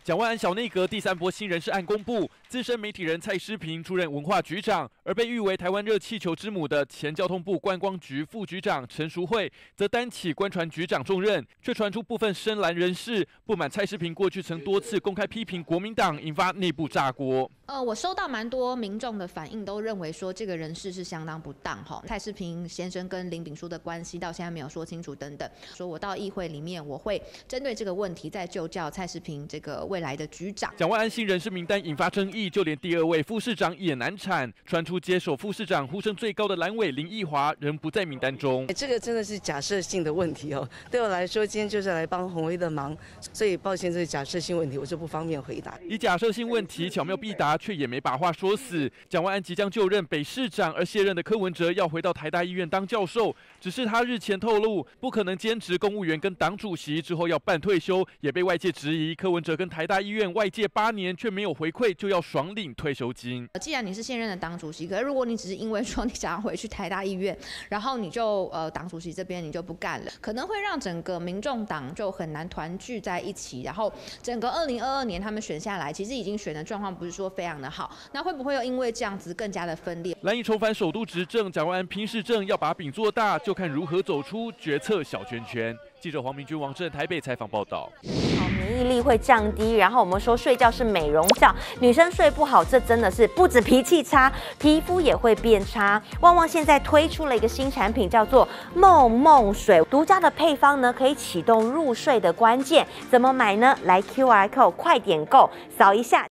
蒋万安小内阁第3波新人事案公布，资深媒体人蔡诗萍出任文化局长，而被誉为台湾热气球之母的前交通部观光局副局长陈淑慧，则担起观传局长重任，却传出部分深蓝人士不满蔡诗萍过去曾多次公开批评国民党，引发内部炸锅。 我收到蛮多民众的反应，都认为说这个人事是相当不当哈。蔡诗萍先生跟林炳书的关系到现在没有说清楚等等，说我到议会里面我会针对这个问题再就教蔡诗萍这个未来的局长。 蒋万安新人事名单引发争议，就连第2位副市长也难产，传出接手副市长呼声最高的蓝委林奕华仍不在名单中。 这个真的是假设性的问题哦，对我来说今天就是来帮宏威的忙，所以抱歉这是假设性问题，我就不方便回答。 以假设性问题巧妙必答，却也没把话说死。蒋万安即将就任北市长，而卸任的柯文哲要回到台大医院当教授，只是他日前透露不可能兼职公务员跟党主席，之后要办退休，也被外界质疑柯文哲跟台大医院外界8年却没有回馈，就要爽领退休金。 既然你是现任的党主席，可是如果你只是因为说你想要回去台大医院，然后你就党主席这边你就不干了，可能会让整个民众党就很难团聚在一起。然后整个2022年他们选下来，其实已经选的状况不是说非常的好，那会不会又因为这样子更加的分裂？ 蓝营重返首都执政，蒋万安拼市政要把饼做大，就看如何走出决策小圈圈。记者黄明君、王震台北采访报道。 免疫力会降低，然后我们说睡觉是美容觉，女生睡不好，这真的是不止脾气差，皮肤也会变差。旺旺现在推出了一个新产品，叫做梦梦水，独家的配方呢，可以启动入睡的关键。怎么买呢？来 QR code 快点购，扫一下。